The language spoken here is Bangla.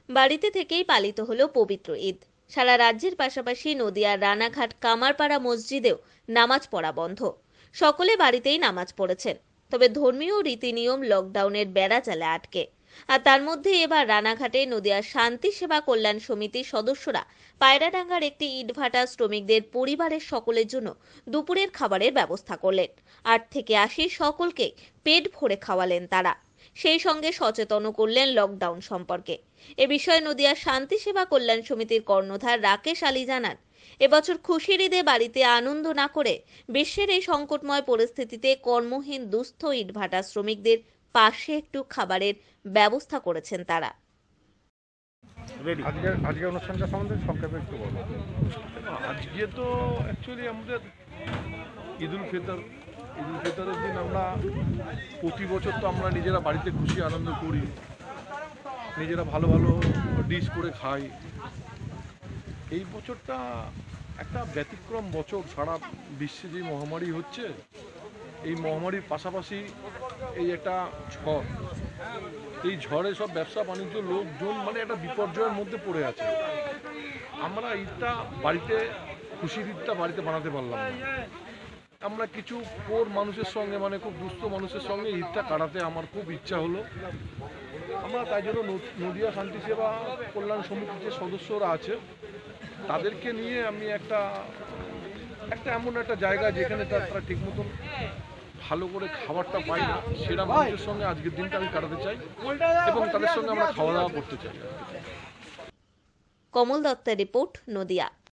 বাড়িতে থেকেই পালিত হলো পবিত্র ঈদ। সারা রাজ্যের পাশাপাশি নদিয়ার রানাঘাট কামারপাড়া মসজিদেও নামাজ পড়া বন্ধ। সকলে বাড়িতেই নামাজ পড়েছেন, তবে ধর্মীয় রীতিনিয়ম লকডাউনের বেড়াজালে আটকে। আর তার মধ্যে এবার রানাঘাটে নদিয়ার শান্তি সেবা কল্যাণ সমিতির সদস্যরা পায়রাডাঙ্গার একটি ইটভাটা শ্রমিকদের পরিবারের সকলের জন্য দুপুরের খাবারের ব্যবস্থা করলেন। 8 থেকে 80 সকলকে পেট ভরে খাওয়ালেন তারা। সেই সঙ্গে সচেতনও করলেন লকডাউন সম্পর্কে। এ বিষয়ে নদিয়ার শান্তি সেবা কল্যাণ সমিতির কর্ণধার রাকেশ আলী জানান, এবছর খুশির ঈদে বাড়িতে আনন্দ না করে বিশ্বের এই সংকটময় পরিস্থিতিতে কর্মহীন দুস্থ ইটভাটা শ্রমিকদের পাশে একটু খাবারের ব্যবস্থা করেছেন তারা। আজকে অনুষ্ঠানটা সম্বন্ধে সংক্ষেপে একটু বলো। আজকে তো অ্যাকচুয়ালি আমাদের ঈদুল ফিতরের দিন আমরা প্রতি বছর তো আমরা নিজেরা বাড়িতে খুশি আনন্দ করি, নিজেরা ভালো ভালো ডিশ করে খাই। এই বছরটা একটা ব্যতিক্রম বছর। সারা বিশ্বে যে মহামারী হচ্ছে, এই মহামারীর পাশাপাশি এই একটা ঝড়, এই ঝড়ে সব ব্যবসা বাণিজ্য লোকজন মানে একটা বিপর্যয়ের মধ্যে পড়ে আছে। আমরা ঈদটা বাড়িতে, খুশির ঈদটা বাড়িতে বানাতে পারলাম না। আমরা কিছু পোর মানুষের সঙ্গে, মানে খুব দুস্থ মানুষের সঙ্গে ঈদটা কাটাতে আমার খুব ইচ্ছা হলো। আমরা তাই জন্য নদিয়া শান্তি সেবা কল্যাণ সমিতির যে সদস্যরা আছে তাদেরকে নিয়ে আমি একটা এমন একটা জায়গা যেখানে তারা ঠিক মতন ভালো করে খাবারটা পাই না, সেটা মানুষের সঙ্গে আজকের দিনটা আমি কাটাতে চাই এবং তাদের সঙ্গে আমরা খাওয়া দাওয়া করতে চাই। কমল দত্তের রিপোর্ট, নদিয়া।